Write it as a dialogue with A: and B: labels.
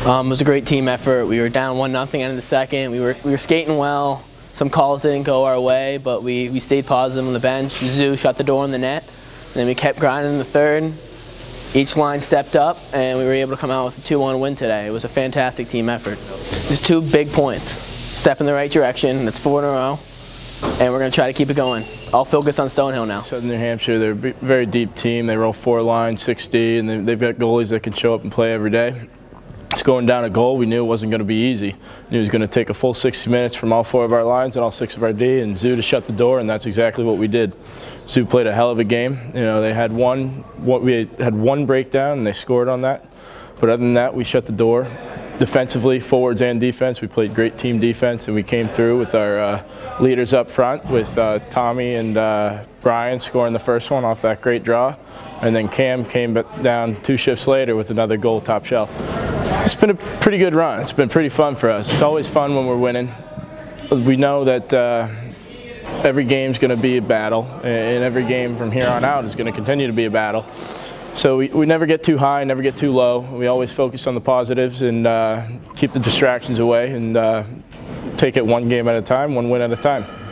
A: It was a great team effort. We were down 1-0 end of the second. We were skating well. Some calls didn't go our way, but we stayed positive on the bench. Zoo shut the door on the net. And then we kept grinding in the third. Each line stepped up, and we were able to come out with a 2-1 win today. It was a fantastic team effort. Just 2 big points. Step in the right direction. That's 4 in a row, and we're going to try to keep it going. I'll focus on Stonehill now.
B: Southern New Hampshire, they're a very deep team. They roll 4 lines, 6D, and they've got goalies that can show up and play every day. Scoring down a goal, we knew it wasn't going to be easy. We knew it was going to take a full 60 minutes from all 4 of our lines and all 6 of our D, and Zoo to shut the door, and that's exactly what we did. Zoo played a hell of a game. You know, they had we had one breakdown, and they scored on that. But other than that, we shut the door. Defensively, forwards and defense, we played great team defense, and we came through with our leaders up front with Tommy and Brian scoring the first one off that great draw. And then Cam came down 2 shifts later with another goal top shelf. It's been a pretty good run. It's been pretty fun for us. It's always fun when we're winning. We know that every game's going to be a battle, and every game from here on out is going to continue to be a battle. So we never get too high, never get too low. We always focus on the positives and keep the distractions away and take it one game at a time, one win at a time.